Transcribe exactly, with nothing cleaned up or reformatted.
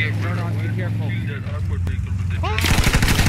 Rodon, be careful. Kill that armored vehicle with the